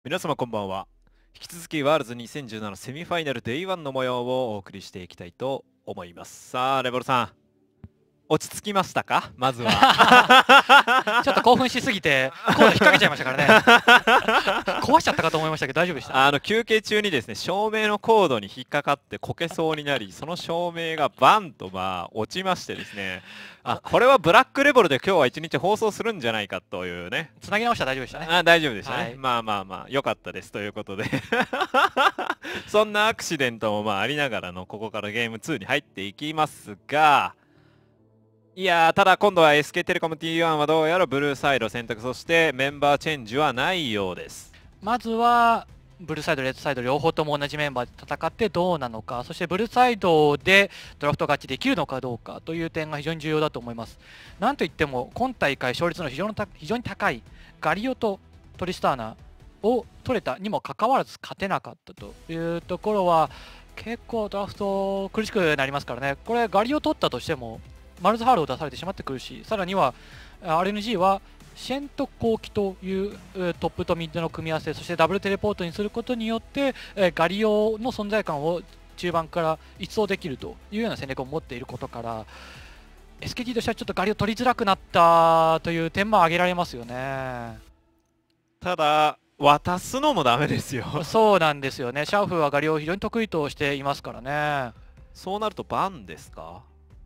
皆様こんばんは。引き続きワールズ2017セミファイナル Day1 の模様をお送りしていきたいと思います。さあレボルさん、落ち着きましたか？まずはちょっと興奮しすぎてコード引っ掛けちゃいましたからね。壊しちゃったかと思いましたけど大丈夫でした。 休憩中にですね、照明のコードに引っかかってこけそうになり、その照明がバンと落ちましてですね、これはブラックレボルで今日は一日放送するんじゃないかというね。 つなぎ直したら大丈夫でしたね。 大丈夫でしたね、 はい、 まあ良かったですということでそんなアクシデントもありながらのここからゲーム2に入っていきますが、いやー、ただ今度は SK テレコム T1 はどうやらブルーサイド選択、そしてメンバーチェンジはないようです。 まずはブルーサイドレッドサイド両方とも同じメンバーで戦ってどうなのか、そしてブルーサイドでドラフト勝ちできるのかどうかという点が非常に重要だと思います。なんといっても今大会勝率の非常に高いガリオとトリスターナを取れたにもかかわらず勝てなかったというところは結構ドラフト苦しくなりますからね。これガリオ取ったとしてもマルズハールを出されてしまってくるし、さらには RNG はシェンと後期というトップとミッドの組み合わせ、そしてダブルテレポートにすることによってガリオの存在感を中盤から一掃できるというような戦略を持っていることから SKT としてはちょっとガリオ取りづらくなったという点も挙げられますよね。 ただ渡すのもダメですよそうなんですよね。シャウフはガリオを非常に得意としていますからね。 そうなるとバンですか？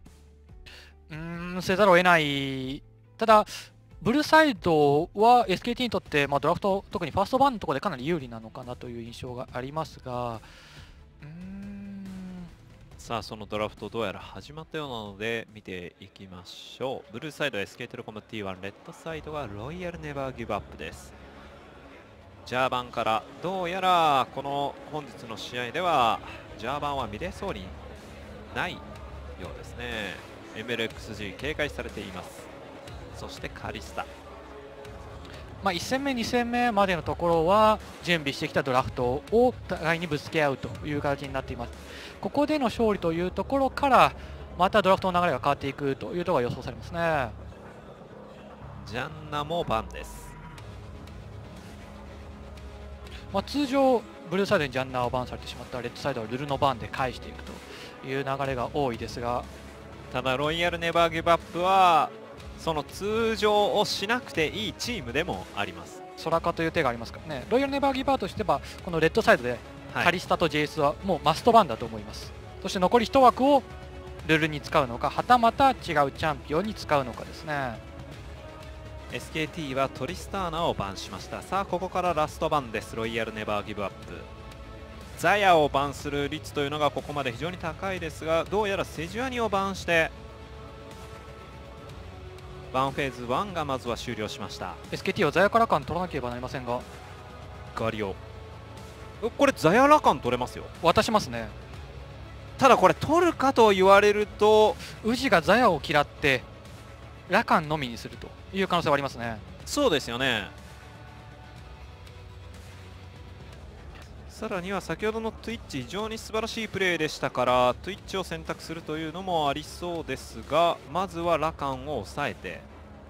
せざるを得ない。ただブルーサイドは SKT にとって、ドラフト特にファーストバンのところでかなり有利なのかなという印象がありますが、 さあそのドラフトどうやら始まったようなので見ていきましょう。ブルーサイドは SK テレコム T1、レッドサイドはロイヤルネバーギブアップです。ジャーバンからどうやらこの本日の試合ではジャーバンは見れそうにないようですね。MLXG 警戒されています。そしてカリスタ、 1戦目2戦目までのところは準備してきたドラフトを互いにぶつけ合うという形になっています。ここでの勝利というところからまたドラフトの流れが変わっていくというところが予想されますね。 ジャンナもバンです。 通常ブルーサイドにジャンナーをバンされてしまったらレッドサイドはルルのバンで返していくという流れが多いですが、 ただロイヤルネバーギブアップはその通常をしなくていいチームでもあります。 ソラカという手がありますからね。ロイヤルネバーギブアップとしてはこのレッドサイドでカリスタと JS はもうマストバンだと思います。そして残り1枠をルルに使うのか、はたまた違うチャンピオンに使うのかですね。 SKT はトリスターナをバンしました。さあここからラストバンです。ロイヤルネバーギブアップ、ザヤをバンする率というのがここまで非常に高いですが、どうやらセジュアニをバンしてバンフェーズ1がまずは終了しました。 SKT はザヤから感取らなければなりませんが、 ガリオ、これザヤラカン取れますよ。 渡しますね。 ただこれ取るかと言われると宇治がザヤを嫌ってラカンのみにするという可能性はありますね。 そうですよね。さらには先ほどの Twitch 非常に素晴らしいプレーでしたから Twitch を選択するというのもありそうですが、まずはラカンを抑えて、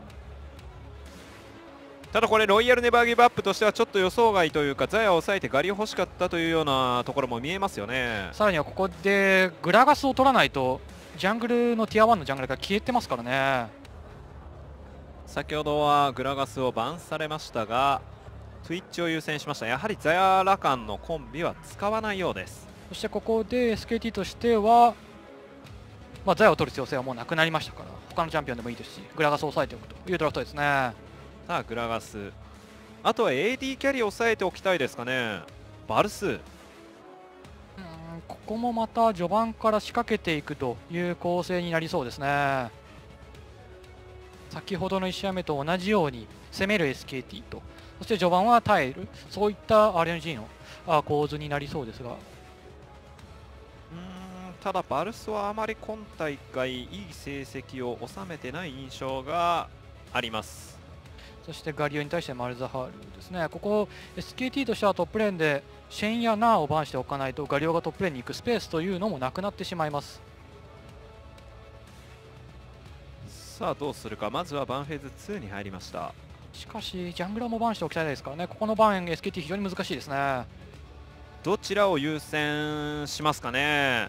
ただこれロイヤルネバーギブアップとしてはちょっと予想外というか、ザヤを抑えてガリを欲しかったというようなところも見えますよね。 さらにはここでグラガスを取らないとジャングルのティア1のジャングルが消えてますからね。 先ほどはグラガスをバンされましたが Twitch を優先しました。やはりザヤラカンのコンビは使わないようです。 そしてここで SKT としては、ザヤを取る必要性はもうなくなりましたから他のチャンピオンでもいいですしグラガスを抑えておくというドラフトですね。 さあグラガス、あとは AD キャリーを抑えておきたいですかね。バルス、 ここもまた序盤から仕掛けていくという構成になりそうですね。先ほどの1試合目と同じように攻める SKT と、そして序盤は耐える、そういった RNG の構図になりそうですが、 ただバルスはあまり今大会いい成績を収めてない印象があります。 そしてガリオに対してマルザハールですね。ここ SKT としてはトップレーンでシェンやナーをバンしておかないとガリオがトップレーンに行くスペースというのもなくなってしまいます。 さあどうするか。まずはバンフェーズ2に入りました。 しかしジャングラーもバンしておきたいですからね。ここのバン SKT 非常に難しいですね。 どちらを優先しますかね。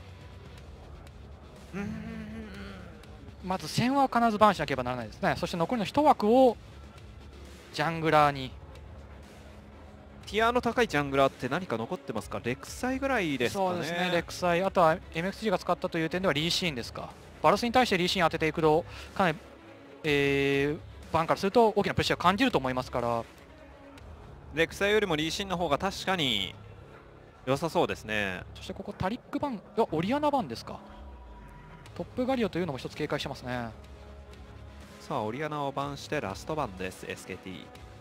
まず1000は必ずバンしなければならないですね。そして残りの1枠をジャングラーに。 ティアの高いジャングラーって何か残ってますか。レクサイぐらいですかね。 そうですね、レクサイ、あとは MXG が使ったという点ではリーシーンですか。バルスに対してリーシーン当てていくとかなり、バンからすると大きなプレッシャーを感じると思いますから。 レクサイよりもリーシンの方が確かに良さそうですね。 そしてここタリックバン、オリアナバンですか。トップガリオというのも一つ警戒してますね。 さあオリアナをバンしてラストバンです SKT。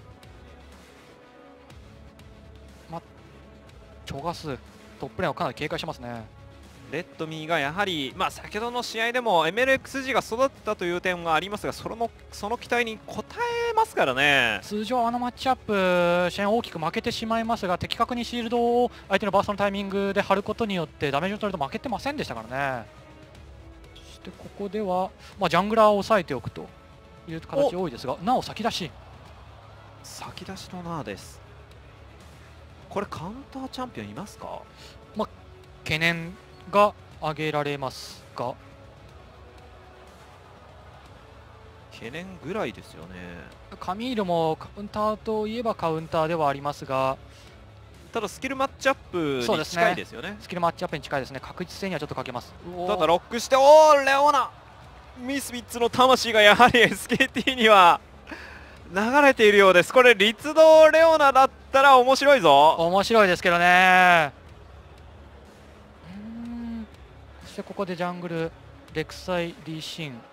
チョガストップレーンをかなり警戒してますね。 レッドミーがやはり、先ほどの試合でも MLXG が育ったという点がありますが、その期待に応えますからね。 通常あのマッチアップ試合大きく負けてしまいますが、的確にシールドを相手のバーストのタイミングで張ることによってダメージのトレード負けてませんでしたからね。そしてここでは、ジャングラーを抑えておくという形多いですが、なお先出しのナーです。これカウンターチャンピオンいますか。 懸念が挙げられますが、 懸念ぐらいですよね。 カミールもカウンターといえばカウンターではありますが、 ただスキルマッチアップに近いですよね。 スキルマッチアップに近いですね。確実性にはちょっとかけます。 ただロックして、おおレオナミスビッツの魂がやはり SKT には流れているようです。これ立道レオナだったら面白いぞ。 面白いですけどね。そしてここでジャングルレクサイリーシン、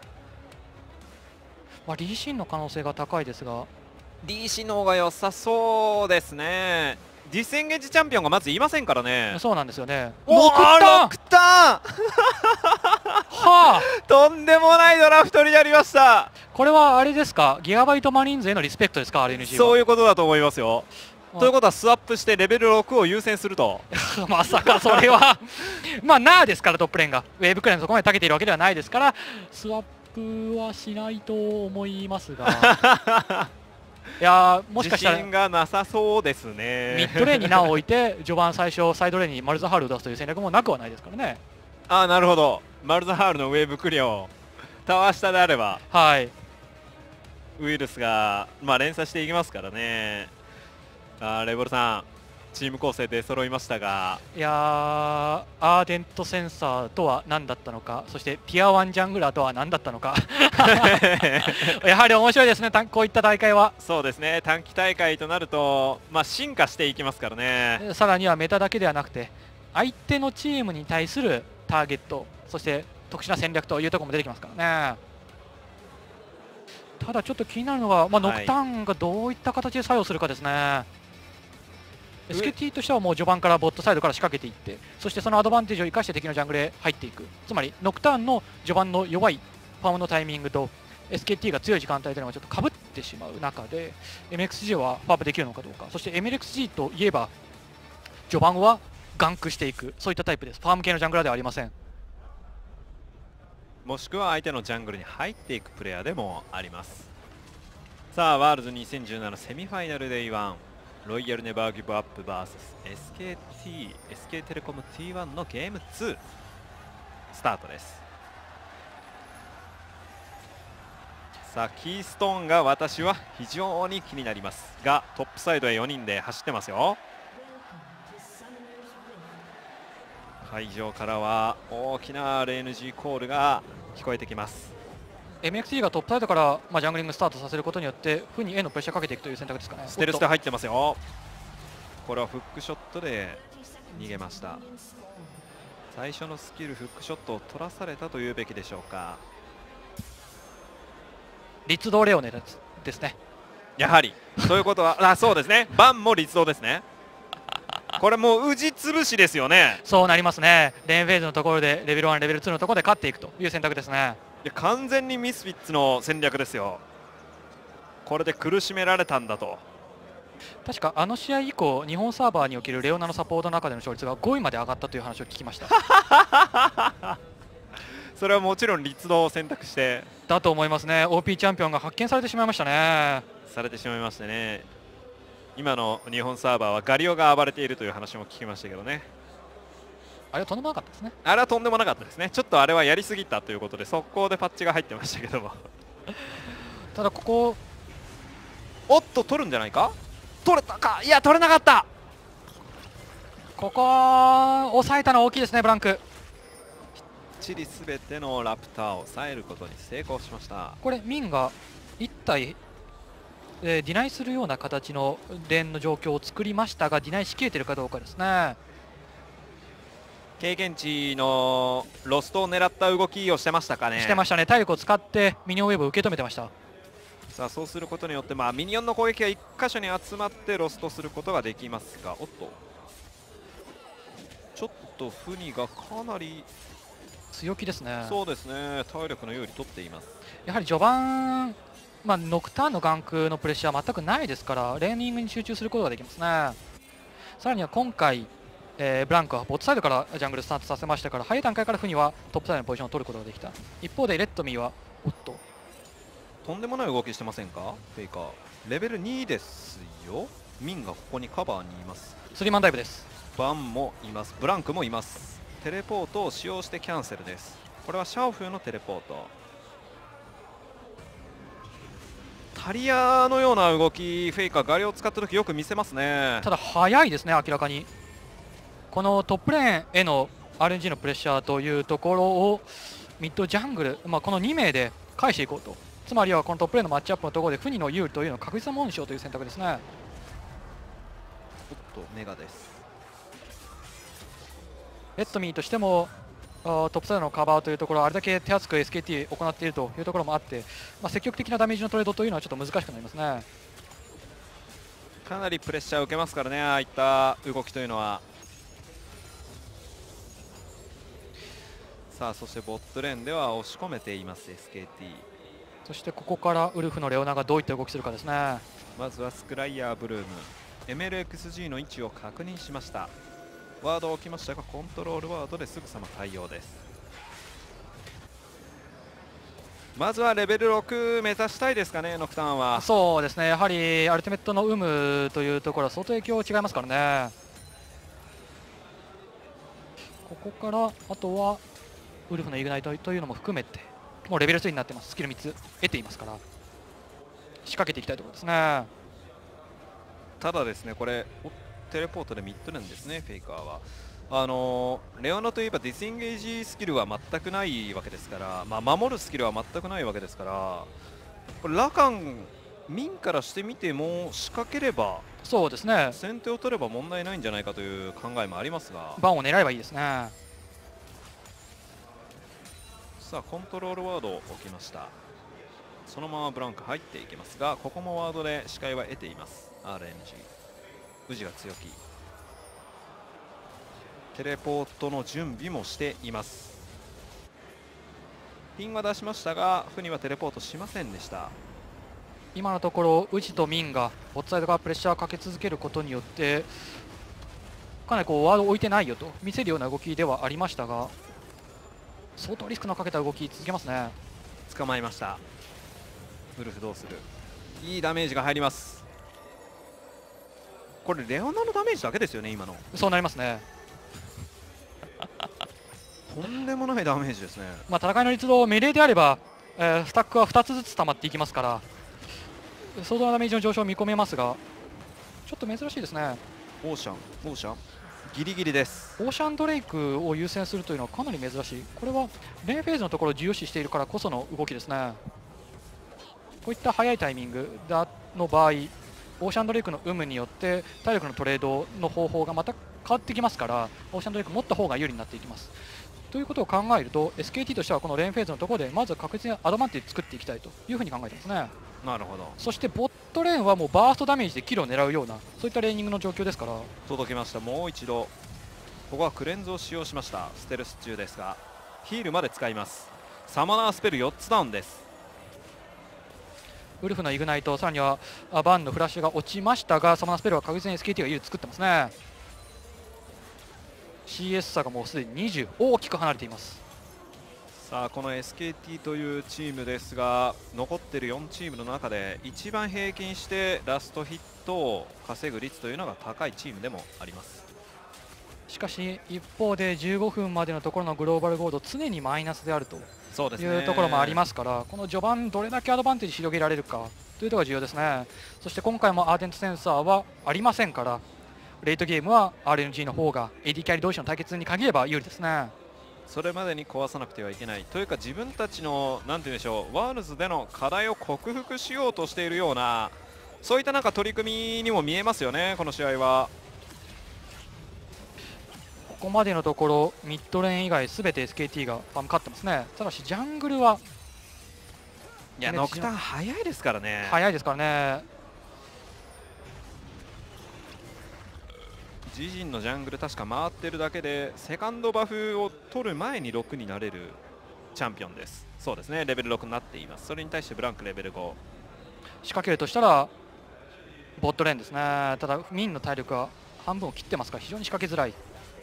リーシンの可能性が高いですが、 リーシの方が良さそうですね。ディスエンゲージチャンピオンがまずいませんからね。 そうなんですよね。 ロクターンはあとんでもないドラフトになりました。 これはあれですか、ギガバイトマリーンズへのリスペクトですか。 RNG はそういうことだと思いますよ。ということはスワップしてレベル6を優先するとまさかそれはナーですから、トップレーンがウェーブクライのそこまで長けているわけではないですから、スワップはしないと思いますがいやもしかしたら自信がなさそうですね。 ミッドレーンに名を置いて序盤最初サイドレーンにマルザハールを出すという戦略もなくはないですからね。 なるほど。マルザハールのウェーブクリアをタワー下であれば、ウイルスが連鎖していきますからね。レボルさん、チーム構成で揃いましたが、 いやアーデントセンサーとは何だったのか、そしてティア1ジャングラーとは何だったのかやはり面白いですね、こういった大会は。 そうですね、短期大会となると、進化していきますからね。 さらにはメタだけではなくて相手のチームに対するターゲット、そして特殊な戦略というところも出てきますからね。ただちょっと気になるのが、ノクターンがどういった形で作用するかですね。SKT としてはもう序盤からボットサイドから仕掛けていって、そしてそのアドバンテージを生かして敵のジャングルへ入っていく。つまりノクターンの序盤の弱いファームのタイミングと SKT が強い時間帯というのがちょっとかぶってしまう中で MXG はファープできるのかどうか。そして MLXG といえば序盤はガンクしていく、そういったタイプです。ファーム系のジャングラーではありません。 もしくは相手のジャングルに入っていくプレイヤーでもあります。さあワールド2017セミファイナルデイ1、ロイヤルネバーギブアップ VSSKT、SK テレコム T1 のゲーム2スタートです。さあキーストーンが私は非常に気になりますが、トップサイドへ4人で走ってますよ。会場からは大きな RNG コールが聞こえてきます。 MXG がトップサイドから、ジャングリングスタートさせることによってフに A のプレッシャーかけていくという選択ですかね。 ステルスで入ってますよ。これはフックショットで逃げました。最初のスキルフックショットを取らされたというべきでしょうか。 立道レオネですね。 やはりということはそうですね、バンも立道ですね。これもう打ちつぶしですよね。 そうなりますね。レーンフェーズのところでレベル1レベル2のところで勝っていくという選択ですね。 いや完全にミスフィッツの戦略ですよ。これで苦しめられたんだと。 確かあの試合以降日本サーバーにおけるレオナのサポートの中での勝率が5位まで上がったという話を聞きましたそれはもちろん立道を選択してだと思いますね。 OP チャンピオンが発見されてしまいましたね。 されてしまいましてね。今の日本サーバーはガリオが暴れているという話も聞きましたけどね。 あれはとんでもなかったですね。 あれはとんでもなかったですね。ちょっとあれはやりすぎたということで速攻でパッチが入ってましたけどもただここおっと取るんじゃないか。取れたか。いや取れなかった。 ここ抑えたの大きいですねブランク。 きっちり全てのラプターを抑えることに成功しました。 これミンが1体、ディナイするような形のレーンの状況を作りましたが、ディナイしきれてるかどうかですね。 経験値のロストを狙った動きをしてましたかね。 してましたね。体力を使ってミニオンウェーブを受け止めてました。 さあそうすることによって、ミニオンの攻撃が1箇所に集まってロストすることができますが、おっとちょっとフニがかなり強気ですね。 そうですね、体力の有利取っています。 やはり序盤、ノクターンのガンクのプレッシャーは全くないですから、レーニングに集中することができますね。さらには今回、ブランクはボットサイドからジャングルスタートさせましたから、早い段階からフニはトップサイドのポジションを取ることができた。一方でレッドミーはおっととんでもない動きしてませんか。フェイカーレベル2ですよ。ミンがここにカバーにいます。 スリーマンダイブです。 バンもいます。ブランクもいます。テレポートを使用してキャンセルです。これはシャオフーのテレポート。タリアのような動き、フェイカーガリを使った時よく見せますね。 ただ速いですね、明らかに。このトップレーンへの RNG のプレッシャーというところをミッドジャングル、この2名で返していこうと。つまりはこのトップレーンのマッチアップのところでフニの有利というのを確実なものにしようという選択ですね。 おっとメガです。 レッドミーとしてもトップサイドのカバーというところ、あれだけ手厚く SKT を行っているというところもあって、積極的なダメージのトレードというのはちょっと難しくなりますね。 かなりプレッシャーを受けますからね、ああいった動きというのは。さあそしてボットレーンでは押し込めています SKT。 そしてここからウルフのレオナがどういった動きするかですね。 まずはスクライヤーブルーム MLXG の位置を確認しました。ワードを置きましたがコントロールワードですぐさま対応です。まずはレベル6目指したいですかね、ノクターンは。 そうですね、やはりアルティメットの有無というところは相当影響違いますからね。ここからあとはウルフのイグナイトというのも含めてもうレベル3になってます。スキル3つ得ていますから仕掛けていきたいところですね。 ただですね、これテレポートでミッドレーンですね、フェイカーは。レオナといえばディスインゲージスキルは全くないわけですから、守るスキルは全くないわけですから、これラカン、ミンからしてみても仕掛ければ、 そうですね、 先手を取れば問題ないんじゃないかという考えもありますが、 バンを狙えばいいですね。 さあコントロールワードを置きました。そのままブランク入っていきますが、ここもワードで視界は得ています。 RNG 宇治が強気、テレポートの準備もしています。ピンは出しましたがフニはテレポートしませんでした。 今のところウジとミンがボットサイドからプレッシャーをかけ続けることによってかなりワードを置いてないよと見せるような動きではありましたが、相当リスクのかけた動き続けますね。 捕まえました。ウルフどうする。いいダメージが入ります。これレオナのダメージだけですよね今の。 そうなりますね。 とんでもないダメージですね。 戦いの立動メレーであれば、スタックは2つずつ溜まっていきますから相当なダメージの上昇を見込めますが、ちょっと珍しいですね。 オーシャンギリギリです。 オーシャンドレイクを優先するというのはかなり珍しい。これはレーンフェーズのところを重要視しているからこその動きですね。こういった速いタイミングの場合、オーシャンドレイクの有無によって体力のトレードの方法がまた変わってきますから、オーシャンドレイク持った方が有利になっていきます。ということを考えると SKT としてはこのレーンフェーズのところでまず確実にアドバンテージ作っていきたいというふうに考えてますね。 なるほど。 そしてボットレーンはもうバーストダメージでキルを狙うようなそういったレーニングの状況ですから。 届きました。もう一度ここはクレンズを使用しました。ステルス中ですがヒールまで使います。サマナースペル4つダウンです。 ウルフのイグナイト、さらにはバンのフラッシュが落ちましたが、サマナースペルは確実に SKT が有利作ってますね。 CS 差がもうすでに20大きく離れています。 さあこの SKT というチームですが、残っている4チームの中で一番平均してラストヒットを稼ぐ率というのが高いチームでもあります。 しかし一方で15分までのところのグローバルゴード常にマイナスであるというところもありますから、この序盤どれだけアドバンテージ広げられるかというところが重要ですね。そして今回もアーデントセンサーはありませんから、レートゲームは RNG の方が AD キャリー同士の対決に限れば有利ですね。 それまでに壊さなくてはいけないというか、自分たちのなんて言うんでしょう、ワールズでの課題を克服しようとしているような、そういったなんか取り組みにも見えますよね、この試合は。 ここまでのところミッドレーン以外すべて SKT が勝ってますね。ただしジャングルはいやノクターン早いですからね。 早いですからね。 自陣のジャングル確か回ってるだけでセカンドバフを取る前に6になれるチャンピオンです。そうですね、レベル6になっています。それに対してブランクレベル5。 仕掛けるとしたらボットレーンですね。ただミンの体力は半分を切ってますから非常に仕掛けづらい。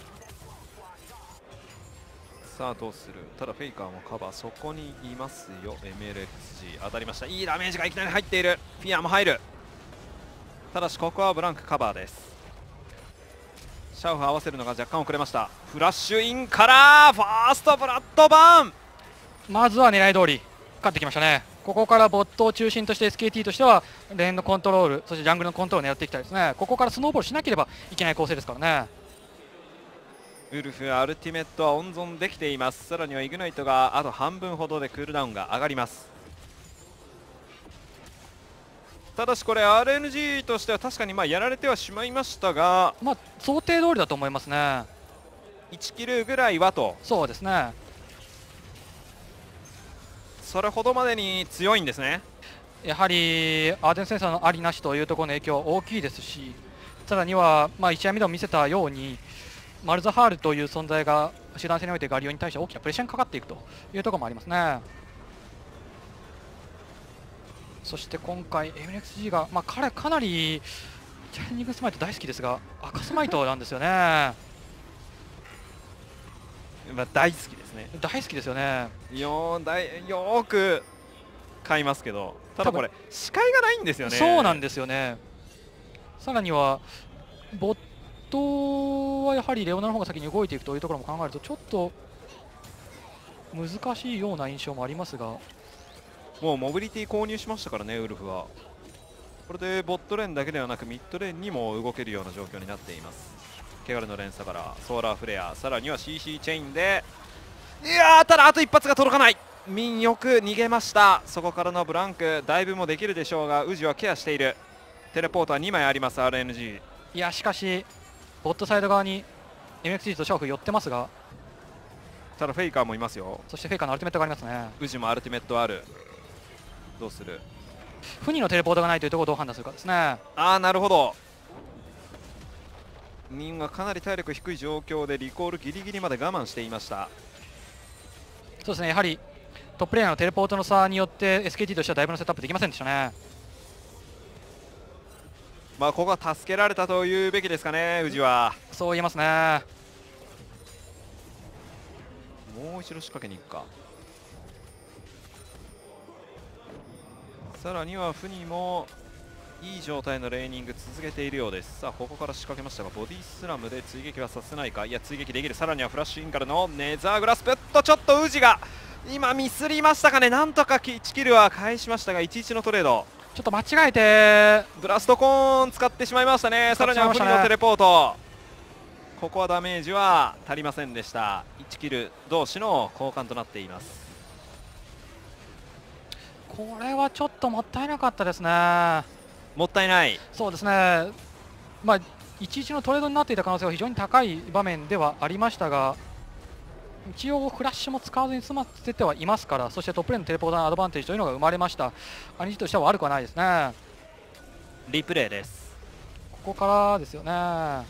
さあどうする。ただフェイカーもカバー、そこにいますよ。 MLXG 当たりました。いいダメージがいきなり入っている。フィアも入る。ただしここはブランクカバーです。シャウフ合わせるのが若干遅れました。フラッシュインからファーストブラッドバーン、 まずは狙い通り勝ってきましたね。ここからボットを中心として SKT としてはレーンのコントロール、そしてジャングルのコントロールを狙っていきたいですね。ここからスノーボールしなければいけない構成ですからね。 ウルフアルティメットは温存できています。さらにはイグナイトがあと半分ほどでクールダウンが上がります。ただしこれ RNG としては確かにやられてはしまいましたが、 想定通りだと思いますね。 1キルぐらいはと。 そうですね。 それほどまでに強いんですね。 やはりアーデンセンサーのありなしというところの影響は大きいですし、さらには1試合目でも見せたようにマルザハールという存在が集団戦においてガリオに対して大きなプレッシャーにかかっていくというところもありますね。そして今回 MLXG が、彼かなりチャレンジングスマイト大好きですが赤スマイトなんですよね。 大好きですね。 大好きですよね。 よーく買いますけど、ただこれ視界がないんですよね。 そうなんですよね。さらにはボットはやはりレオナの方が先に動いていくというところも考えるとちょっと難しいような印象もありますが、 もうモビリティ購入しましたからね、ウルフは。これでボットレーンだけではなくミッドレーンにも動けるような状況になっています。汚れの連鎖からソーラーフレア、さらには CC チェインで、いやーただあと一発が届かない。ミンよく逃げました。そこからのブランクだいぶもできるでしょうが、ウジはケアしている。テレポートは2枚あります RNG。 いやしかしボットサイド側に MXG とシャーフ寄ってますが、 ただフェイカーもいますよ。 そしてフェイカーのアルティメットがありますね。 ウジもアルティメットある。どうする。 フニのテレポートがないというところをどう判断するかですね。 なるほど。ミンはかなり体力低い状況でリコールギリギリまで我慢していました。 そうですね、やはりトップレーヤーのテレポートの差によって SKT としてはだいぶのセットアップできませんでしたね。 ここは助けられたというべきですかね、宇治は。 そう言えますね。 もう一度仕掛けに行くか。さらにはフニもいい状態のレーニング続けているようです。さあここから仕掛けましたがボディスラムで追撃はさせないか。いや追撃できる。さらにはフラッシュインからのネザーグラスプッとちょっと宇治が今ミスりましたかね。なんとか1キルは返しましたが 1-1 のトレード。 ちょっと間違えてブラストコーン使ってしまいましたね。さらにはフニのテレポート、ここはダメージは足りませんでした。1キル同士の交換となっています。 これはちょっともったいなかったですね。 もったいない。そうですね、 1-1のトレードになっていた可能性は非常に高い場面ではありましたが、一応フラッシュも使わずに済ませてはいますから、そしてトップレーンのテレポーターのアドバンテージというのが生まれました。兄貴としては悪くはないですね。 リプレイです。 ここからですよね。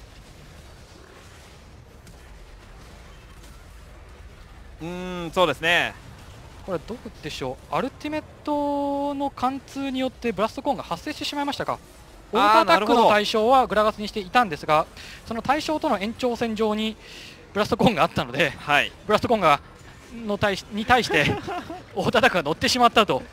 そうですね。 これどうでしょう。アルティメットの貫通によってブラストコーンが発生してしまいましたか。オートアタックの対象はグラガスにしていたんですが、その対象との延長線上にブラストコーンがあったので、ブラストコーンがに対して大田高が乗ってしまったと。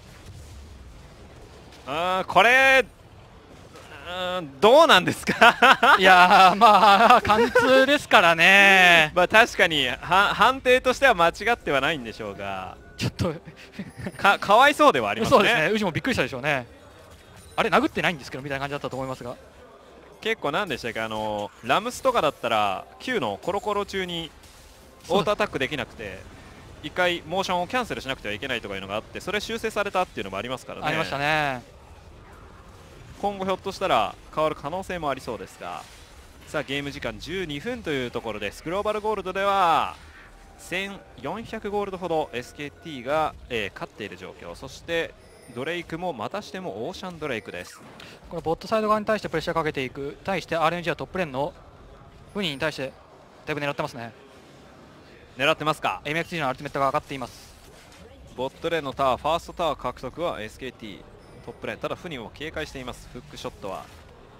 これどうなんですかいやー、まあ貫通ですからね。 まあ確かに判定としては間違ってはないんでしょうが、 ちょっとかわいそうではありますね。 そうですね、宇治もびっくりしたでしょうね。あれ殴ってないんですけどみたいな感じだったと思いますが、 結構なんでしたっけ、ラムスとかだったら Q のコロコロ中にオートアタックできなくて1回モーションをキャンセルしなくてはいけないとかいうのがあって、それ修正されたっていうのもありますからね。 ありましたね。 今後ひょっとしたら変わる可能性もありそうですが、さあゲーム時間12分というところです。グローバルゴールドでは1400ゴールドほど SKT が、勝っている状況。そしてドレイクもまたしてもオーシャンドレイクです。 これボットサイド側に対してプレッシャーかけていく、対して RNG はトップレーンのウニに対してだいぶ狙ってますね。 狙ってますか。 MXG のアルティメットが上がっています。 ボットレーンのタワー、ファーストタワー獲得は SKT トップレーン。ただフニも警戒しています。フックショットは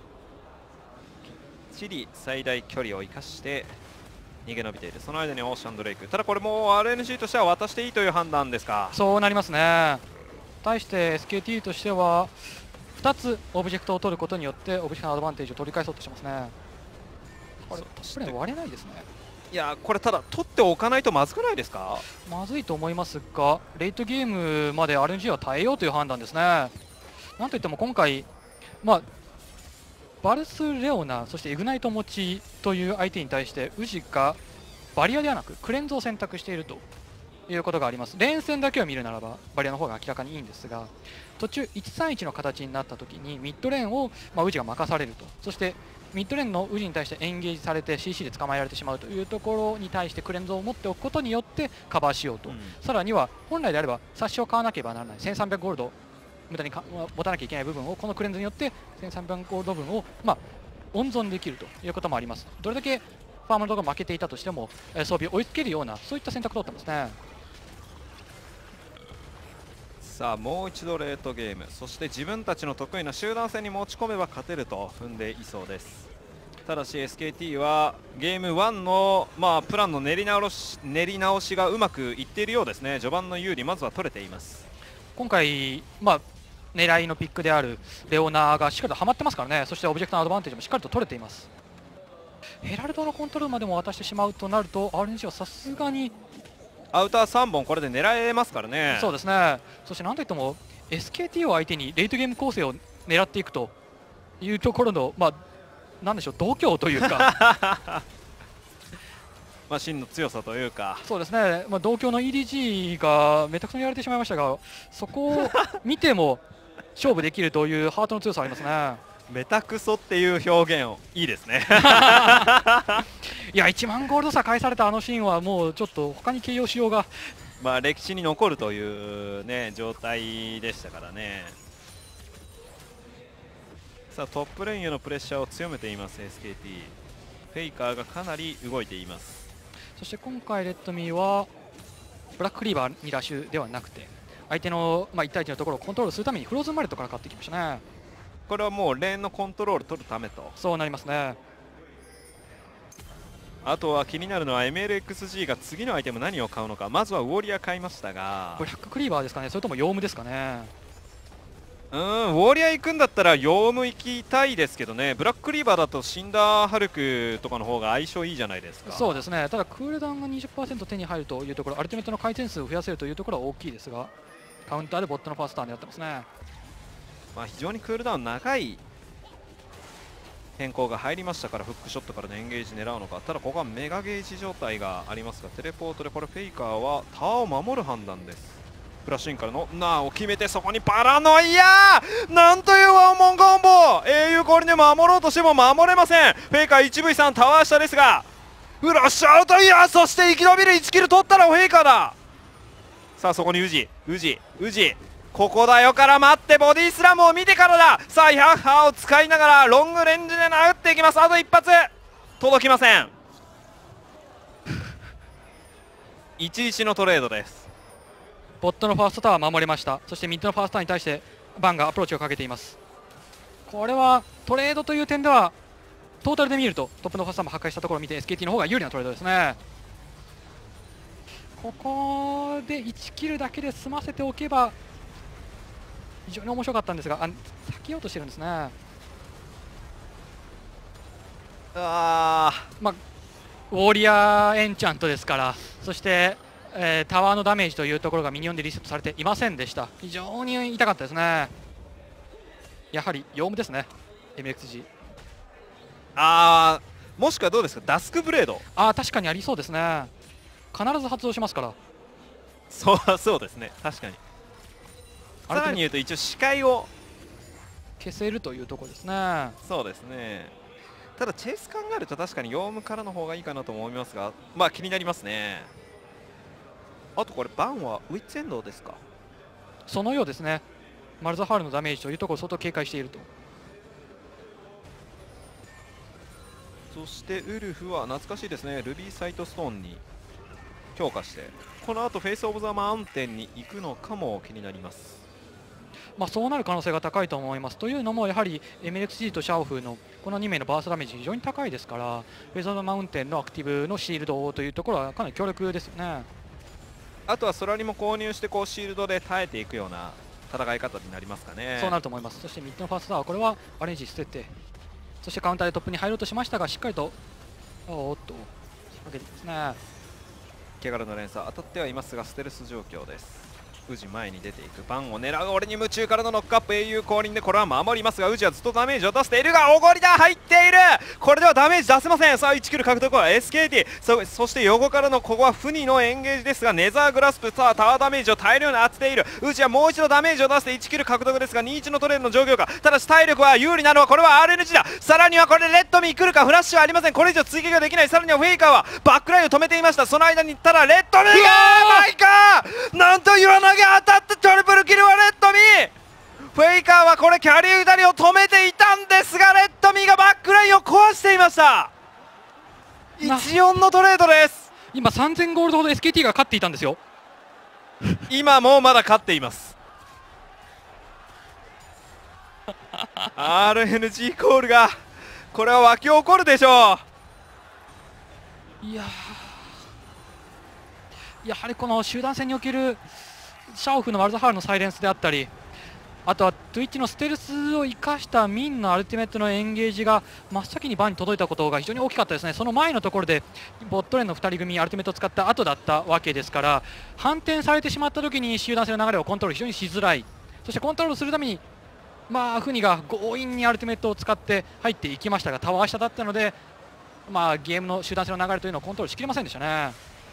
きっちり最大距離を生かして逃げ延びている。その間にオーシャンドレイク、ただこれも RNG としては渡していいという判断ですか。 そうなりますね。対して SKT としては2つオブジェクトを取ることによってオブジェクトのアドバンテージを取り返そうとしてますね。これトップレーン割れないですね。 いやこれただ取っておかないとまずくないですか。 まずいと思いますが、レイトゲームまで RNG は耐えようという判断ですね。なんといっても今回、バルス・レオナ、そしてイグナイト持ちという相手に対して宇治がバリアではなくクレンズを選択しているということがあります。連戦だけを見るならばバリアの方が明らかにいいんですが、途中131の形になった時にミッドレーンを宇治が任されると。そしてミッドレーンの宇治に対してエンゲージされて CC で捕まえられてしまうというところに対してクレンズを持っておくことによってカバーしようと、さらには本来であれば冊子を買わなければならない1300ゴールド無駄に持たなきゃいけない部分をこのクレンズによって1300ゴールド分を温存できるということもあります。どれだけファームのところが負けていたとしても装備を追いつけるようなそういった選択を取ってますね。 さあもう一度レートゲーム、そして自分たちの得意な集団戦に持ち込めば勝てると踏んでいそうです。ただし SKT はゲーム1の、プランの練り直しがうまくいっているようですね。序盤の有利まずは取れています。 今回、狙いのピックであるレオナがしっかりとはまってますからね。そしてオブジェクトのアドバンテージもしっかりと取れています。ヘラルドのコントロールまでも渡してしまうとなると RNG はさすがにアウター3本これで狙えますからね。 そうですね。そしてなんといっても SKT を相手にレイトゲーム構成を狙っていくというところのなんでしょう、度胸というか真の強さというか、 そうですね、同郷の EDG がめたくそにやられてしまいましたが、そこを見ても勝負できるというハートの強さありますね。 メタクソっていう表現いいですねいや1万ゴールド差返されたあのシーンはもうちょっと他に形容しようが歴史に残るというね状態でしたからね。さあトップレーンへのプレッシャーを強めています SKT。 フェイカーがかなり動いています。 そして今回レッドミーはブラッククリーバーにラッシュではなくて相手の1対1のところをコントロールするためにフローズンマレットから買ってきましたね。 これはもうレーンのコントロール取るためと。 そうなりますね。 あとは気になるのは MLXG が次のアイテム何を買うのか。まずはウォーリアー買いましたが、 ブラッククリーバーですかね、それともヨウムですかね。 ウォーリアー行くんだったらヨウム行きたいですけどね。ブラッククリーバーだとシンダーハルクとかの方が相性いいじゃないですか。 そうですね。ただクールダウンが 20% 手に入るというところ、アルティメットの回転数を増やせるというところは大きいですが、カウンターでボットのファーストターンでやってますね。 非常にクールダウン長い変更が入りましたから、フックショットからのエンゲージ狙うのか。ただここはメガゲージ状態がありますが、テレポートでこれフェイカーはタワーを守る判断です。フラッシュインからのナーを決めて、そこにパラノイアー、なんというワンモンコンボ。英雄氷で守ろうとしても守れません。フェイカー 1V3 タワー下ですが、フラッシュアウトイヤー、そして生き延びる。1キル取ったらフェイカーだ。さあそこに宇治ここだよから待って、ボディスラムを見てからだ。さあヤッハーを使いながらロングレンジで殴っていきます。あと一発届きません。1-1のトレードです。 ボットのファーストタワー守れました。そしてミッドのファーストタワーに対してバンがアプローチをかけています。これはトレードという点ではトータルで見るとトップのファーストタワーも破壊したところを見て SKT の方が有利なトレードですね。 ここで1キルだけで済ませておけば非常に面白かったんですが、避けようとしてるんですね。 あまあ、ウォーリアーエンチャントですから、そして、タワーのダメージというところがミニオンでリセットされていませんでした。非常に痛かったですね。やはりヨウムですね、 MXG。 もしくはどうですか、ダスクブレード。 確かにありそうですね。必ず発動しますから。 そうですね、確かに。さらに言うと一応視界を消せるというところですね。 そうですね。ただチェイス考えると確かにヨウムからの方がいいかなと思いますが、まあ気になりますね。あとこれバンはウィッツエンドですか。 そのようですね。マルザハールのダメージというところを相当警戒していると。 そしてウルフは懐かしいですね、ルビーサイトストーンに強化して、この後フェイス・オブ・ザ・マウンテンに行くのかも気になります。 そうなる可能性が高いと思います。というのもやはり MLXG とシャオフのこの2名のバーストダメージ非常に高いですから、フェイス・オブ・ザ・マウンテンのアクティブのシールドというところはかなり強力ですよね。 あとはソラリも購入してこうシールドで耐えていくような戦い方になりますかね。 そうなると思います。そしてミッドのファーストタワー、これはアレンジ捨てて、そしてカウンターでトップに入ろうとしましたが、しっかりとおっと仕掛けてですね。 ケガルの連鎖当たってはいますがステルス状況です。宇治前に出ていく、バンを狙う、俺に夢中からのノックアップ、英雄降臨でこれは守りますが、宇治はずっとダメージを出しているが、おごりだ、入っている。これではダメージ出せません。さあ1キル獲得は SKT、 そして横からのここはフニのエンゲージですが、ネザーグラスプ、さあタワーダメージを大量に当てている。宇治はもう一度ダメージを出して1キル獲得ですが、2-1のトレードの状況か。ただし体力は有利なのはこれは RNG だ。さらにはこれでレッドミー来るか、フラッシュはありません。これ以上追撃ができない。さらにはフェイカーはバックラインを止めていました。その間にただレッドミーがマイカー、なんと岩投げ当たってトリプルキルはレッドミー。フェイカーはこれキャリー左を止めていたんですが、レッドミーがバックラインを壊していました。1-4のトレードです。 今3000ゴールドほど SKT が勝っていたんですよ。 今もまだ勝っています。RNG コールがこれは湧き起こるでしょう。 いややはりこの集団戦におけるシャオフのワルザハールのサイレンスであったり、あとは Twitch のステルスを生かしたミンのアルティメットのエンゲージが真っ先にバンに届いたことが非常に大きかったですね。その前のところでボットレーンの2人組アルティメットを使った後だったわけですから、反転されてしまった時に集団戦の流れをコントロール非常にしづらい。そしてコントロールするためにフニが強引にアルティメットを使って入っていきましたが、タワー下だったので、ゲームの集団戦の流れというのをコントロールしきれませんでしたね。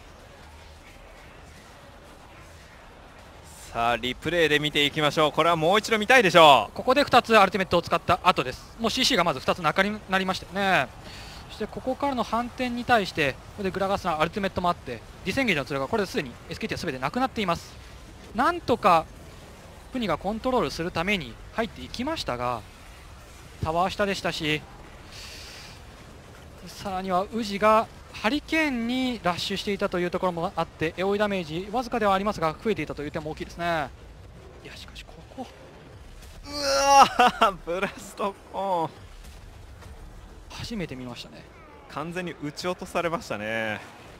さあリプレイで見ていきましょう。これはもう一度見たいでしょう。 ここで2つアルティメットを使った後です。もう CC がまず2つなりましたよね。そしてここからの反転に対してここでグラガスのアルティメットもあって、ディセンゲージのツールがこれですでに SKT は全てなくなっています。なんとかフニがコントロールするために入っていきましたが、タワー下でしたし、さらには宇治がハリケーンにラッシュしていたというところもあって、追いダメージわずかではありますが増えていたという点も大きいですね。いやしかしここうわブラストコーン初めて見ましたね。 完全に撃ち落とされましたね。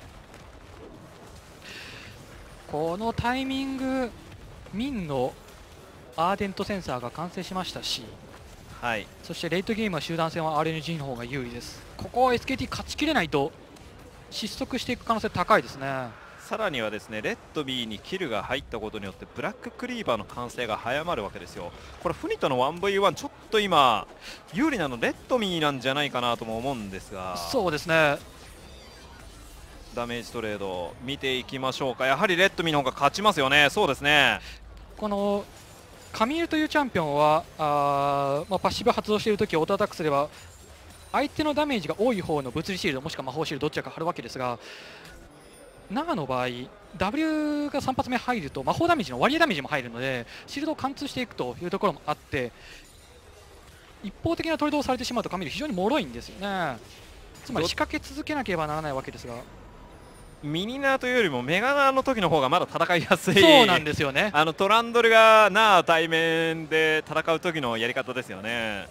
このタイミングミンのアーデントセンサーが完成しましたし、 はい、 そしてレイトゲームは集団戦は RNG の方が有利です。ここを SKT 勝ちきれないと失速していく可能性高いですね。 さらにはですねレッド B にキルが入ったことによってブラッククリーバーの完成が早まるわけですよ。これフニとの 1v1 ちょっと今有利なのレッドミーなんじゃないかなとも思うんですが、 そうですね。 ダメージトレード見ていきましょうか。やはりレッドミーの方が勝ちますよね。そうですね。 このカミールというチャンピオンはパッシブ発動しているときオートアタックすれば相手のダメージが多い方の物理シールドもしくは魔法シールドどちらか貼るわけですが、長の場合 W が3発目入ると魔法ダメージの割合ダメージも入るのでシールドを貫通していくというところもあって、一方的なトレードをされてしまうとカミール非常に脆いんですよね。つまり仕掛け続けなければならないわけですが、 ミニナーというよりもメガナーの時の方がまだ戦いやすい。 そうなんですよね。 トランドルがナー対面で戦う時のやり方ですよね。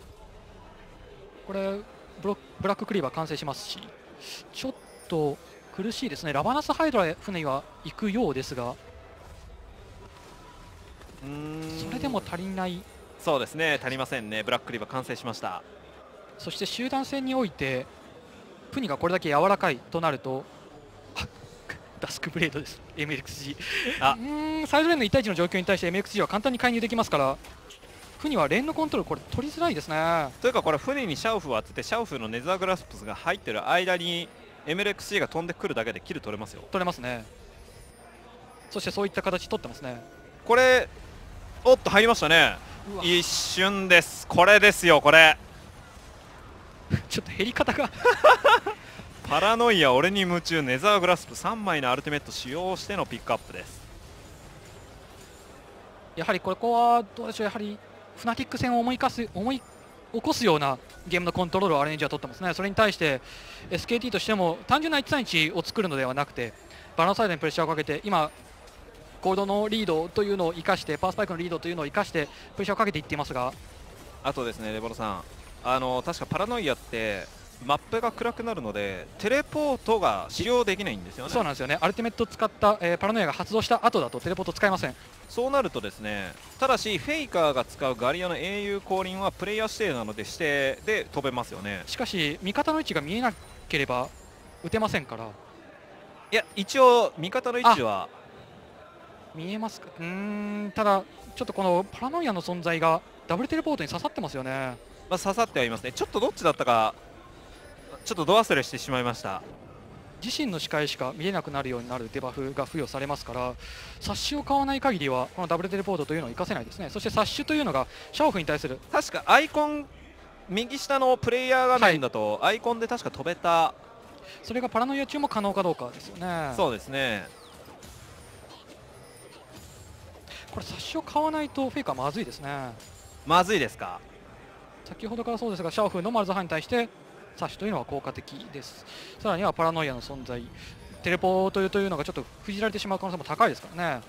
これブラッククリーバー完成しますし、ちょっと苦しいですね。ラバナスハイドラ船には行くようですが、それでも足りない。 そうですね、足りませんね。ブラックリバー完成しました。 そして集団戦においてプニがこれだけ柔らかいとなると、ダスクブレードです MXG サイドレーンの1対1の状況に対して MXG は簡単に介入できますから、フニはレーンのコントロールこれ取りづらいですね。 というかこれ船にシャウフを当ててシャウフのネザーグラスプスが入ってる間に MLXG が飛んでくるだけでキル取れますよ。 取れますね。そしてそういった形取ってますね。 これおっと入りましたね。一瞬です。これですよこれちょっと減り方がパラノイア俺に夢中ネザーグラスプ3枚のアルティメット使用してのピックアップです。 やはりここはどうでしょう、やはりフナティック戦を思い起こすようなゲームのコントロールを RNG は取ってますね。それに対して SKT としても単純な1対1を作るのではなくて、バランスサイドにプレッシャーをかけて、今ゴールドのリードというのを生かして、パースパイクのリードというのを生かしてプレッシャーをかけていっていますが、 あとですねレボロさん、確かパラノイアってマップが暗くなるのでテレポートが使用できないんですよね。 そうなんですよね。アルティメットを使った、パラノイアが発動した後だとテレポート使えません。 そうなるとですね、ただしフェイカーが使うガリアの英雄降臨はプレイヤー指定なので指定で飛べますよね。 しかし味方の位置が見えなければ撃てませんから。 いや一応味方の位置は見えますか。ただちょっとこのパラノイアの存在がダブルテレポートに刺さってますよね。 刺さってはいますね。ちょっとどっちだったかちょっと度忘れしてしまいました。 自身の視界しか見えなくなるようになるデバフが付与されますから、冊子を買わない限りはこのダブルテレポートというのを活かせないですね。そして冊子というのがシャオフに対する、 確かアイコン右下のプレイヤー画面だと、アイコンで確か飛べた、 それがパラノイア中も可能かどうかですよね。 そうですね。 これ冊子を買わないとフェイカーまずいですね。 まずいですか。 先ほどからそうですが、シャオフのマルザハンに対して冊子というのは効果的です。さらにはパラノイアの存在、テレポというのがちょっと封じられてしまう可能性も高いですからね。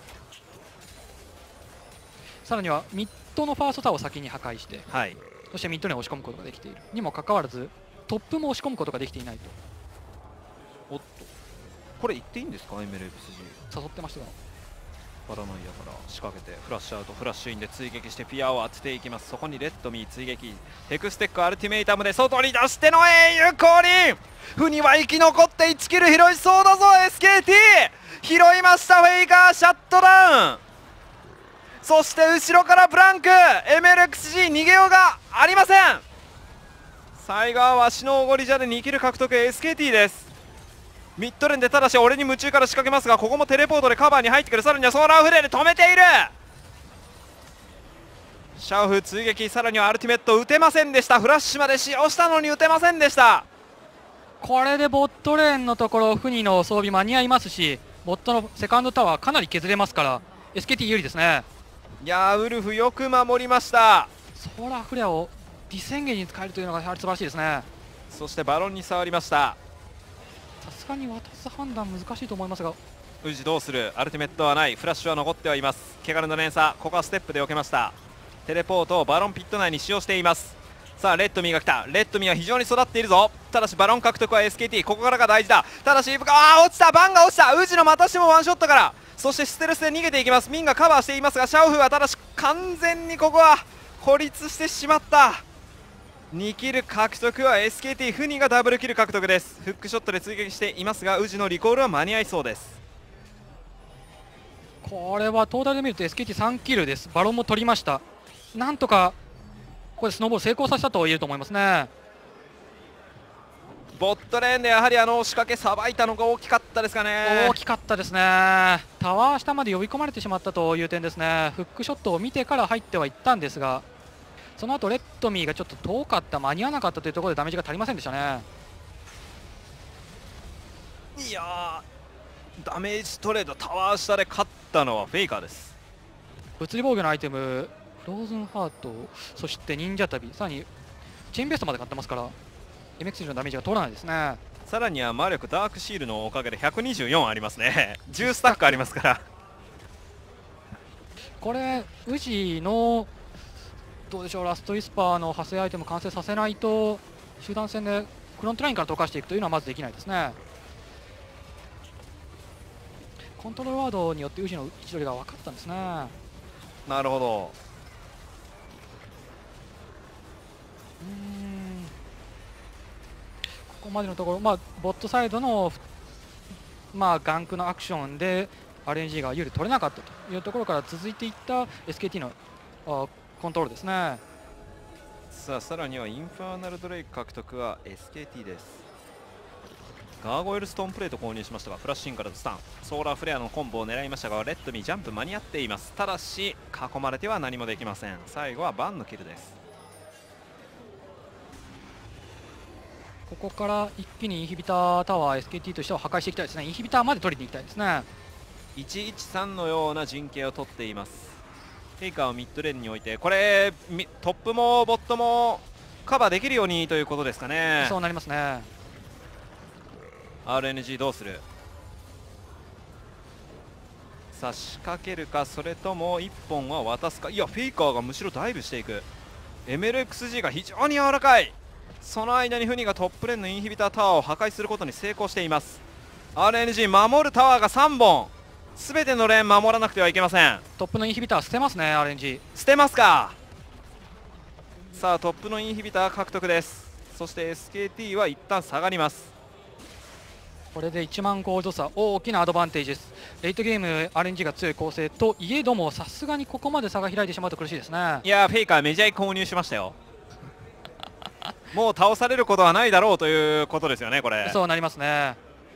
さらにはミッドのファーストタワーを先に破壊して、 はい、 そしてミッドに押し込むことができているにもかかわらず、トップも押し込むことができていないと。 おっとこれ言っていいんですか。 MLFG 誘ってましたが、 パラノイアから仕掛けてフラッシュアウト、フラッシュインで追撃してピアを当てていきます。そこにレッドミー追撃、ヘクステックアルティメイタムで外に出しての英雄降臨。フには生き残って1キル拾いそうだぞ。 SKT 拾いました。フェイカーシャットダウン。そして後ろからブランク MLXG 逃げようがありません。最後はわしのおごりじゃで2キル獲得 SKT です。ミッドレンでただし俺に夢中から仕掛けますが、ここもテレポートでカバーに入ってくる。さらにはソーラーフレーで止めている。シャオフ追撃、さらにはアルティメット打てませんでした。フラッシュまで使用したのに打てませんでした。 これでボットレーンのところフニの装備間に合いますし、ボットのセカンドタワーかなり削れますから SKT 有利ですね。 いやーウルフよく守りました。 ソーラーフレアをディセンゲージに使えるというのがやはり素晴らしいですね。 そしてバロンに触りました。 さすがに渡す判断難しいと思いますが、 宇治どうする。アルティメットはない。フラッシュは残ってはいます。汚れの連鎖、ここはステップで避けました。テレポートをバロンピット内に使用しています。さあレッドミーが来た。レッドミーは非常に育っているぞ。ただしバロン獲得は SKT、 ここからが大事だ。ただし落ちた。バンが落ちた。宇治のまたしてもワンショットから、そしてステルスで逃げていきます。ミンがカバーしていますが、シャオフはただし完全にここは孤立してしまった。2キル獲得は SKT、 フニがダブルキル獲得です。フックショットで追撃していますが、宇治のリコールは間に合いそうです。 これはトータルで見ると SKT3 キルです。バロンも取りました。なんとかここでスノーボール成功させたと言えると思いますね。 ボットレーンでやはり仕掛けさばいたのが大きかったですかね。 大きかったですね。タワー下まで呼び込まれてしまったという点ですね。フックショットを見てから入ってはいったんですが、その後レッドミーがちょっと遠かった、間に合わなかったというところでダメージが足りませんでしたね。 いやーダメージトレード、タワー下で勝ったのはフェイカーです。 物理防御のアイテム、フローズンハート、そして忍者旅、さらにチェーンベストまで買ってますから MX のダメージが取らないですね。 さらには魔力ダークシールのおかげで124ありますね。10スタックありますからこれ宇治のどうでしょう、ラストイスパーの派生アイテム完成させないと集団戦でフロントラインから溶かしていくというのはまずできないですね。 コントロールワードによって宇治の位置取りが分かったんですね。 なるほど。 ここまでのところ、ボットサイドの、ガンクのアクションで RNG が有利取れなかったというところから続いていった SKT のコントロールですね。 さあさらにはインファーナルドレイク獲得は SKT です。ガーゴイルストーンプレート購入しましたが、フラッシュインからのスタン、ソーラーフレアのコンボを狙いましたが、レッドミージャンプ間に合っています。ただし囲まれては何もできません。最後はバンのキルです。 ここから一気にインヒビタータワー SKT としては破壊していきたいですね。インヒビターまで取りに行きたいですね。 113のような陣形を取っています。フェイカーをミッドレーンに置いて、これトップもボットもカバーできるようにということですかね。 そうなりますね。 RNG どうする。さあ仕掛けるか、それとも1本は渡すか。いやフェイカーがむしろダイブしていく。 MLXG が非常に柔らかい。その間にフニがトップレーンのインヒビタータワーを破壊することに成功しています。 RNG 守るタワーが3本、全てのレーン守らなくてはいけません。 トップのインヒビター捨てますね。 RNG 捨てますか。さあトップのインヒビター獲得です。そして SKT は一旦下がります。 これで1万ゴールド差、大きなアドバンテージです。レイトゲーム RNG が強い構成といえども、さすがにここまで差が開いてしまうと苦しいですね。 いやーフェイカーメジャー購入しましたよ。もう倒されることはないだろうということですよね、これ。 そうなりますね。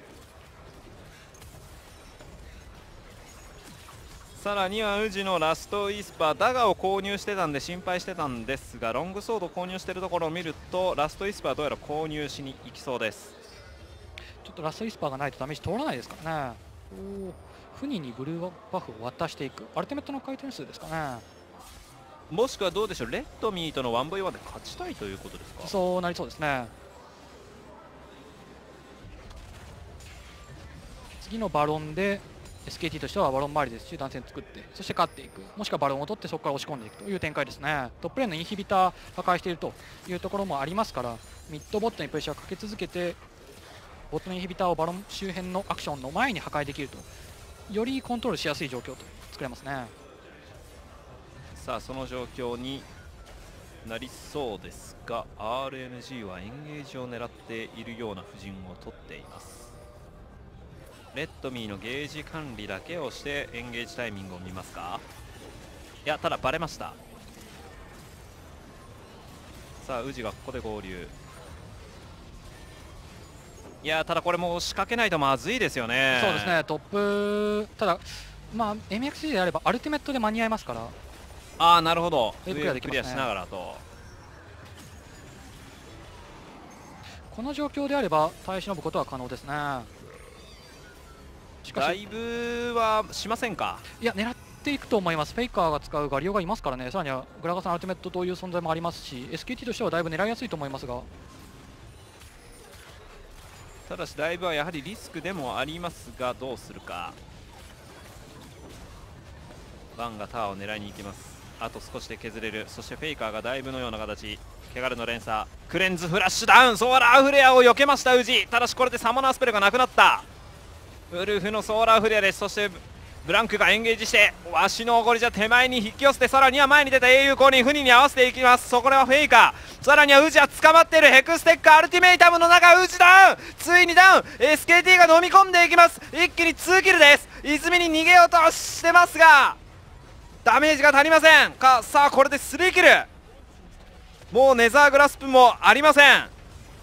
さらには宇治のラストイスパーダガを購入してたんで心配してたんですが、ロングソード購入しているところを見るとラストイスパーどうやら購入しに行きそうです。 ちょっとラストイスパーがないとダメージ通らないですからね。フニにブルーバフを渡していく、アルティメットの回転数ですかね。 もしくはどうでしょう、レッドミーとの 1v1 で勝ちたいということですか。 そうなりそうですね。次のバロンで SKT としてはバロン周りで集団戦作って、そして勝っていく、もしくはバロンを取ってそこから押し込んでいくという展開ですね。トップレーンのインヒビター破壊しているというところもありますから、ミッドボットにプレッシャーをかけ続けて、ボットのインヒビターをバロン周辺のアクションの前に破壊できると、よりコントロールしやすい状況と作れますね。 さあその状況になりそうですが、 RNG はエンゲージを狙っているような布陣を取っています。レッドミーのゲージ管理だけをしてエンゲージタイミングを見ますか。いやただバレました。さあ宇治がここで合流。いやただこれもう仕掛けないとまずいですよね。 そうですね。トップただMXG であればアルティメットで間に合いますから。 ああなるほど、 ウェブクリアできますね。 クリアしながらと。 この状況であれば耐え忍ぶことは可能ですね。しかしだいぶはしませんか。 いや狙っていくと思います。フェイカーが使うガリオがいますからね。さらにはグラガさんアルティメットという存在もありますし、 SKT としてはだいぶ狙いやすいと思いますが、 ただしだいぶはやはりリスクでもありますが、どうするか。バンがタワーを狙いに行きます。あと少しで削れる。そしてフェイカーがだいぶのような形、汚れの連鎖、クレンズフラッシュダウン、ソーラーフレアを避けました宇治。ただしこれでサモナースペルがなくなった。ウルフのソーラーフレアです。そしてブランクがエンゲージしてわしのおごりじゃ手前に引き寄せて、さらには前に出た英雄降臨フニに合わせていきます。そこではフェイカー、さらには宇治は捕まっている。ヘクステックアルティメイタムの中、宇治ダウン、ついにダウン。 SKT が飲み込んでいきます。一気に2キルです。泉に逃げようとしてますがダメージが足りませんか。さあこれで3キル、もうネザーグラスプもありません。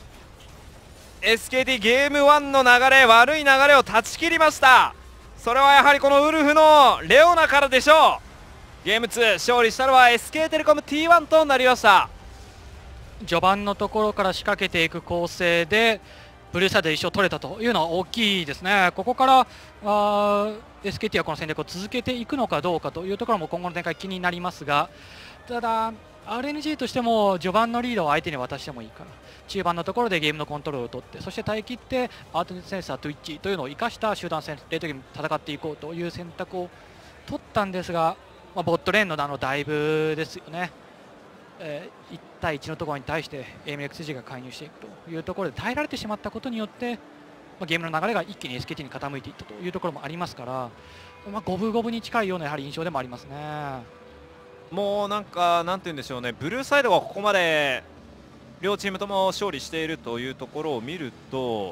SKT ゲーム1の流れ、悪い流れを断ち切りました。それはやはりこのウルフのレオナからでしょう。ゲーム2勝利したのは SK テレコム T1 となりました。 序盤のところから仕掛けていく構成でブルーサイドで一生取れたというのは大きいですね。ここからSKT はこの戦略を続けていくのかどうかというところも今後の展開気になりますが、ただ RNG としても序盤のリードを相手に渡してもいいから、中盤のところでゲームのコントロールを取って、そして耐え切ってアートセンサー、トゥイッチというのを生かした集団戦、レートゲーム戦っていこうという選択を取ったんですが、ボットレーンのダイブですよね。1対1のところに対して AMXG が介入していくというところで耐えられてしまったことによってゲームの流れが一気に SKT に傾いていったというところもありますから、五分五分に近いようなやはり印象でもありますね。 もうなんかなんて言うんでしょうね、ブルーサイドがここまで両チームとも勝利しているというところを見ると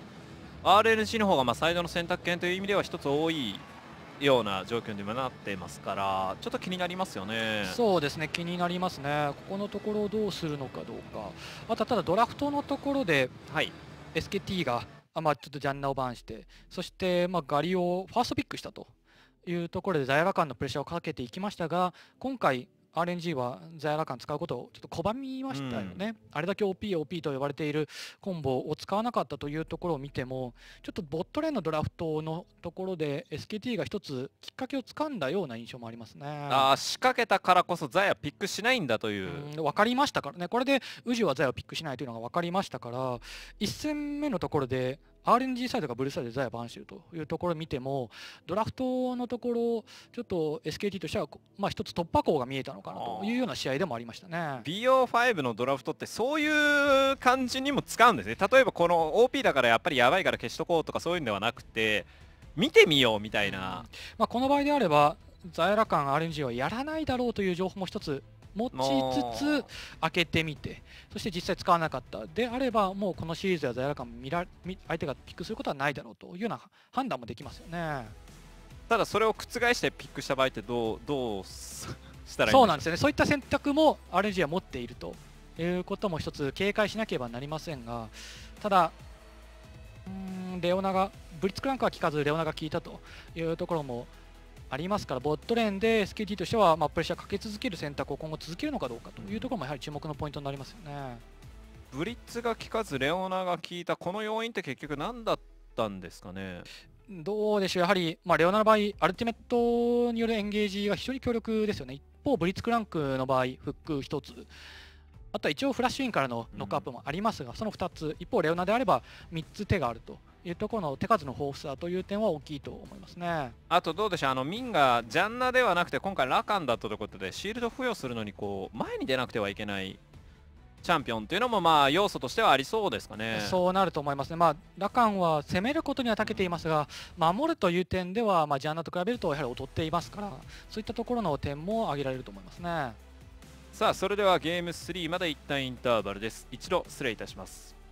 RNG の方がサイドの選択権という意味では一つ多いような状況にもなっていますから、ちょっと気になりますよね。 そうですね、気になりますね、ここのところをどうするのかどうか、あとはただドラフトのところで、 はい、 SKT がちょっとジャンナをバンして、そしてガリをファーストピックしたというところで、ザヤラカンのプレッシャーをかけていきましたが、今回、RNG はザヤラカン使うことをちょっと拒みましたよね、あれだけ OP と呼ばれているコンボを使わなかったというところを見ても、ちょっとボットレーンのドラフトのところで SKT が一つきっかけをつかんだような印象もありますね。 仕掛けたからこそザヤピックしないんだという、 分かりましたからね、これで宇治はザヤをピックしないというのが分かりましたから、1戦目のところで RNG サイドがブルーサイドでザヤバンしているというところを見ても、ドラフトのところ、ちょっと SKT としては一つ突破口が見えたのかなというような試合でもありましたね。 BO5 のドラフトってそういう感じにも使うんですね。例えばこの OP だからやっぱりやばいから消しとこうとかそういうんではなくて、見てみようみたいな、 この場合であればザヤラカン RNG はやらないだろうという情報も一つ持ちつつ開けてみて、そして実際使わなかったであれば、もうこのシリーズやザヤラカン相手がピックすることはないだろうというような判断もできますよね。 ただそれを覆してピックした場合ってどうしたらいいんでしょう。 そうなんですよね、そういった選択も RNG は持っているということも一つ警戒しなければなりませんが、ただレオナがブリッツクランクは効かずレオナが効いたというところもありますから、ボットレーンで SKT としてはプレッシャーかけ続ける選択を今後続けるのかどうかというところもやはり注目のポイントになりますよね。 ブリッツが効かずレオナが効いたこの要因って結局何だったんですかね。 どうでしょう、やはり、レオナの場合アルティメットによるエンゲージが非常に強力ですよね。一方ブリッツクランクの場合フック1つ、あとは一応フラッシュインからのノックアップもありますが、その2つ、一方レオナであれば3つ手があるというところの手数の豊富さという点は大きいと思いますね。 あとどうでしょう、ミンがジャンナではなくて今回ラカンだったということで、シールド付与するのに前に出なくてはいけないチャンピオンっていうのも要素としてはありそうですかね。 そうなると思いますね。ラカンは攻めることには長けていますが、守るという点ではジャンナと比べるとやはり劣っていますから、そういったところの点も挙げられると思いますね。 さあそれではゲーム3まで一旦インターバルです。一度失礼いたします。